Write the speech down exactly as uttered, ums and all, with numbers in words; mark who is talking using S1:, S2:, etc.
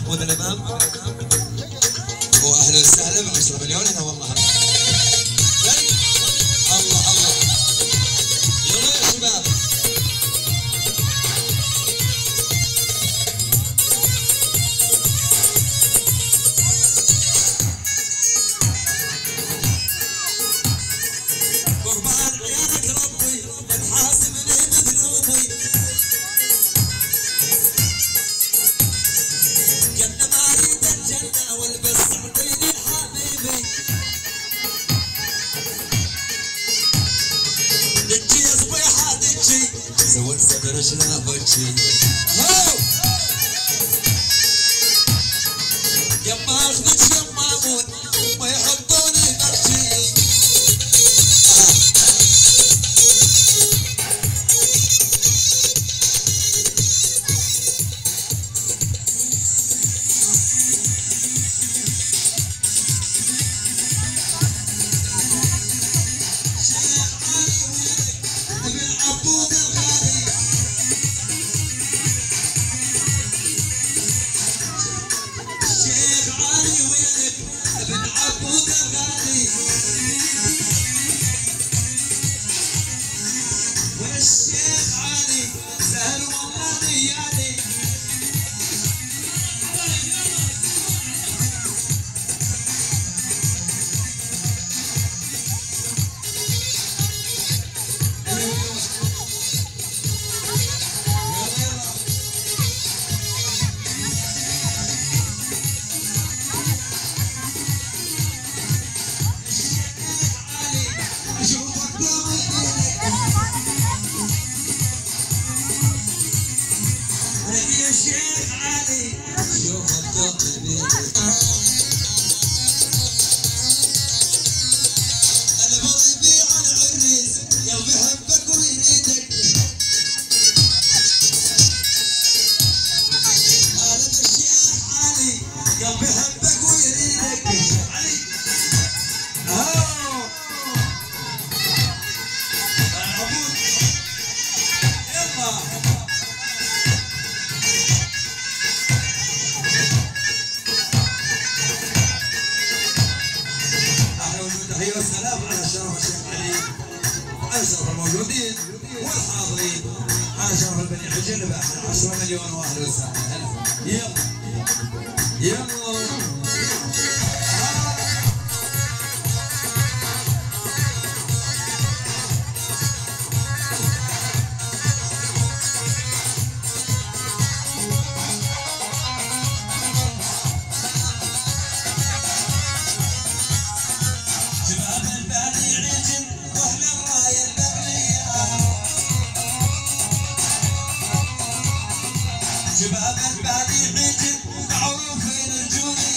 S1: وذا الامام. واهلا وسهلا ب عشرة مليون هنا والله. الله الله يلا يا شباب. قربان عيالك ربي تحاسبني بذنوبي. جنة ما اريد الجنة والبس سعديني حبيبي. دجي يا صبيحة دجي سوى الصدر شنافتشي. هو يما اخذك يما اموت ما يحطوني برشي. عبود الغالي الشيخ علي وينك ابن عبود الغالي. والشيخ علي سهل والله ديالي. يا شيخ علي شوف الطب بيدك. انا مريضي على العريس قلبي يحبك ويريدك. انا الشيخ علي قلبي يحبك ويريدك. علي اهو عبود يلا. تحية والسلام على شرف الشيخ علي، على شرف الموجودين والحاضرين، على شرف البني حجن بأحد عشرة مليون واهلا وسهلا. يلا يلا شباب البادي عجل معروفين الجود